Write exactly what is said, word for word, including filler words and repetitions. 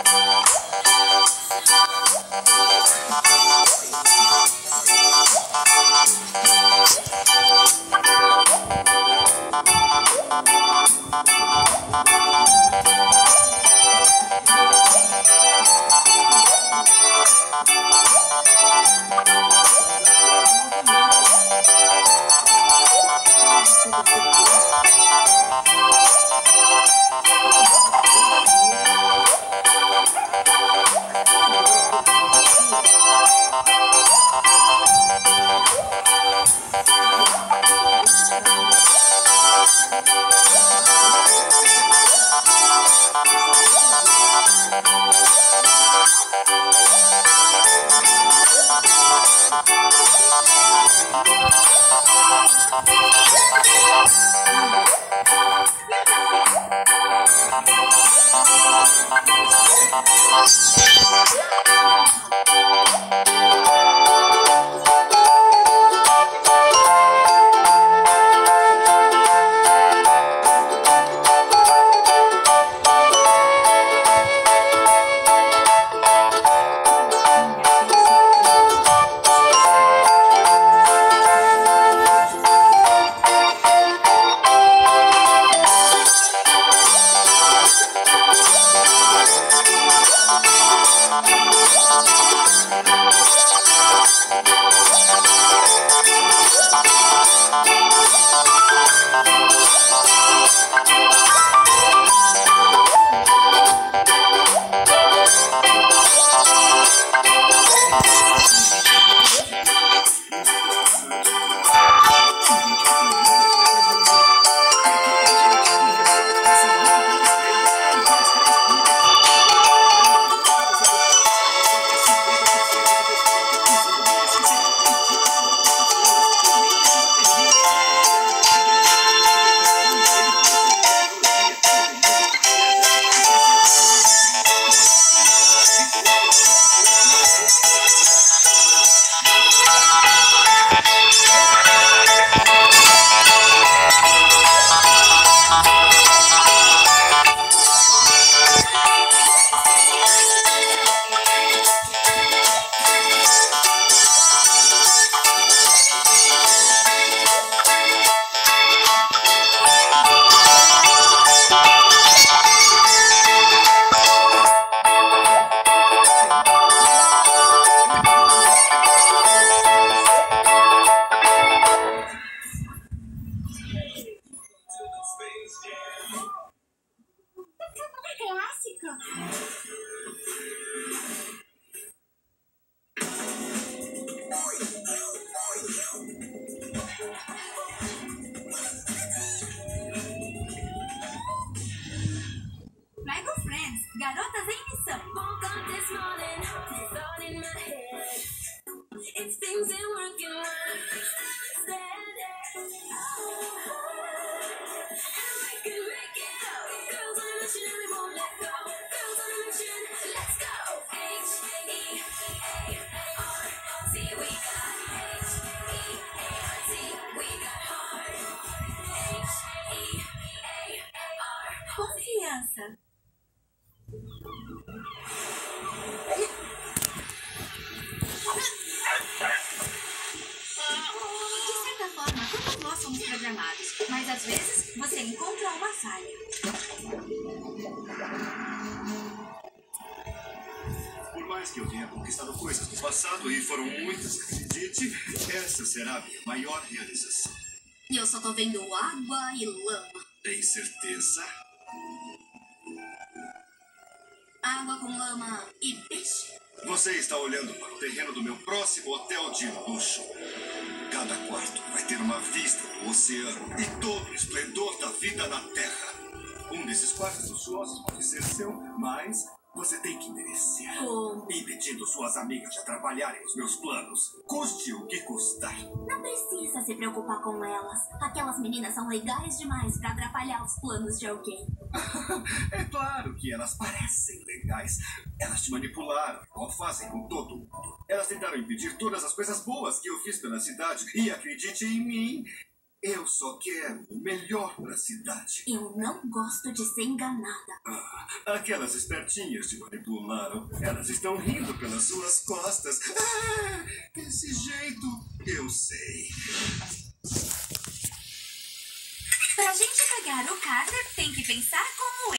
Garotas em missão. Confiança. De certa forma, todos nós somos programados, mas às vezes você encontra uma falha. Por mais que eu tenha conquistado coisas do passado, e foram muitas, acredite, essa será a minha maior realização. Eu só tô vendo água e lama. Tem certeza? Água com lama e peixe. Você está olhando para o terreno do meu próximo hotel de luxo. Cada quarto vai ter uma vista do oceano e todo o esplendor da vida na Terra. Um desses quartos luxuosos pode ser seu, mas você tem que merecer. Como? Impedindo suas amigas de atrapalharem os meus planos, custe o que custar. Não precisa se preocupar com elas. Aquelas meninas são legais demais pra atrapalhar os planos de alguém. É claro que elas parecem legais. Elas te manipularam, igual fazem com todo mundo. Elas tentaram impedir todas as coisas boas que eu fiz pela cidade. E acredite em mim, Eu só quero o melhor para a cidade. Eu não gosto de ser enganada. Ah, aquelas espertinhas te manipularam. Elas estão rindo pelas suas costas. Ah, desse jeito, eu sei. Pra gente pegar o Carter, tem que pensar como